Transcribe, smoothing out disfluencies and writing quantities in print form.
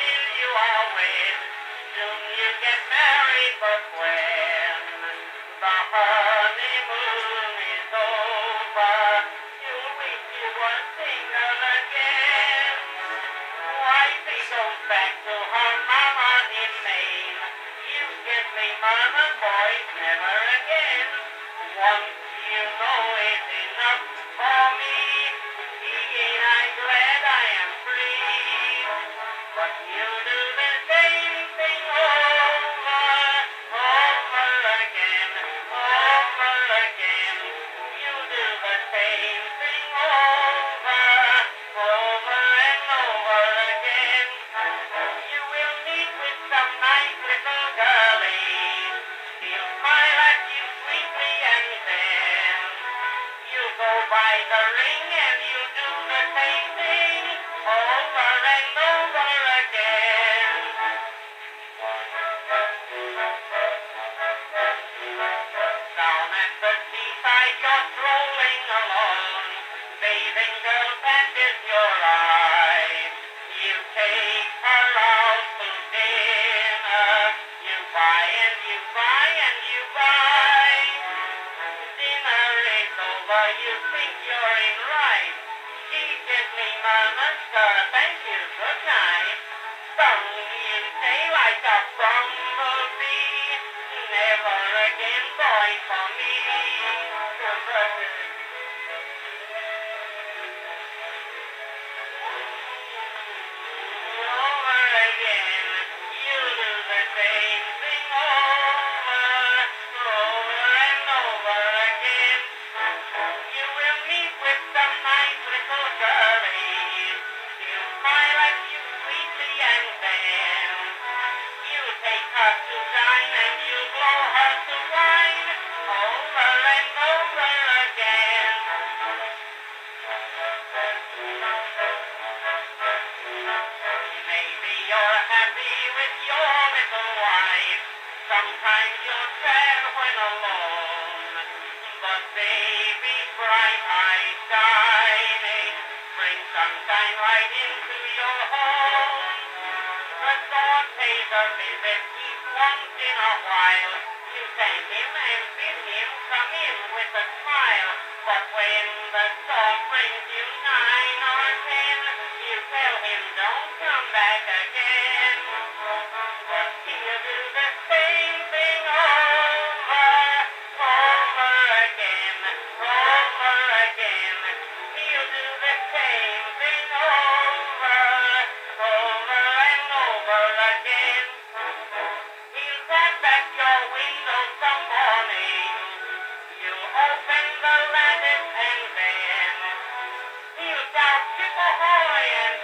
till you are wed. Soon you get married, but when the honeymoon is over, you wish you were single again. Wifey goes back to her mama in Maine. You get me, mama, boys, never again. Once you know it's enough for me, again I'm glad I am free. But you do the same thing over again, over again. You do the same thing over and over again. You will meet with some nice little girlie. She'll smile at you sweetly and then you go buy the ring and you do the same thing over and over again. Down at the seaside you're strolling alone. Bathing girl catches your eye. You take her out to dinner. You buy and you buy and you buy. Dinner is over, you think you're in right. She gives me mama, sir, thank you, good night. Stung you say like a bumblebee. Never again, boy, for me. Over again, you do the same thing over and over again. You will meet with some nice little girlie. She'll smile at you sweetly and then you take her to dine and you blow her to wine over and over again. Maybe you're happy with your little wife. Sometimes you're sad when alone. But baby, bright eyes shining, bring sunshine right into your home. The thought pays a visit each once in a while. You thank him and bid him come in with a smile. But when the thought brings you 9 or 10, you tell him don't come back again. But he'll do the same thing over again, over again. He'll do the same thing over and over again. He'll tap at your window some morning. You open the lattice and then he'll shout, "Chip ahoy!" and